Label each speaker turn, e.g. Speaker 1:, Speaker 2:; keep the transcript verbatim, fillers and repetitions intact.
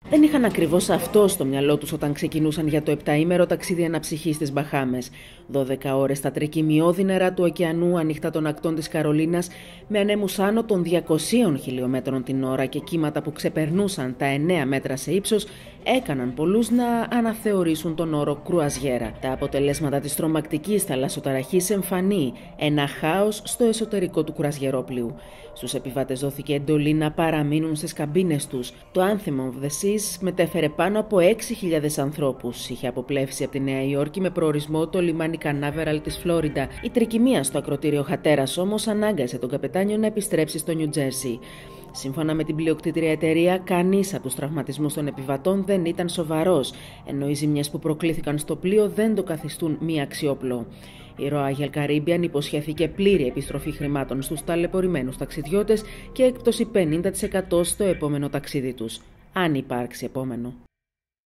Speaker 1: Δεν είχαν ακριβώς αυτό στο μυαλό τους όταν ξεκινούσαν για το επταήμερο ταξίδι αναψυχής στις Μπαχάμες. δώδεκα ώρες στα τρικυμιώδη νερά του ωκεανού ανοιχτά των ακτών της Καρολίνας, με ανέμους άνω των διακοσίων χιλιόμετρων την ώρα και κύματα που ξεπερνούσαν τα εννέα μέτρα σε ύψος, έκαναν πολλούς να αναθεωρήσουν τον όρο κρουαζιέρα. Τα αποτελέσματα της τρομακτικής θαλασσοταραχής εμφανεί ένα χάος στο εσωτερικό του κρουαζιερόπλοιου. Στους επιβάτες δόθηκε εντολή να παραμείνουν στις καμπίνες τους. Το Anthem of the Seas μετέφερε πάνω από έξι χιλιάδες ανθρώπους. Είχε αποπλεύσει από τη Νέα Υόρκη με προορισμό το λιμάνι Κανάβεραλ της Φλόριντα. Η τρικυμία στο ακροτήριο Χατέρας όμως ανάγκασε τον καπετάνιο να επιστρέψει στο Νιου Τζέρσι. Σύμφωνα με την πλειοκτήτρια εταιρεία, κανείς από τους τραυματισμούς των επιβατών δεν ήταν σοβαρός, ενώ οι ζημιές που προκλήθηκαν στο πλοίο δεν το καθιστούν μη αξιόπλο. Η Royal Caribbean υποσχέθηκε πλήρη επιστροφή χρημάτων στους ταλαιπωρημένους ταξιδιώτες και έκπτωση πενήντα τοις εκατό στο επόμενο ταξίδι τους, αν υπάρξει επόμενο.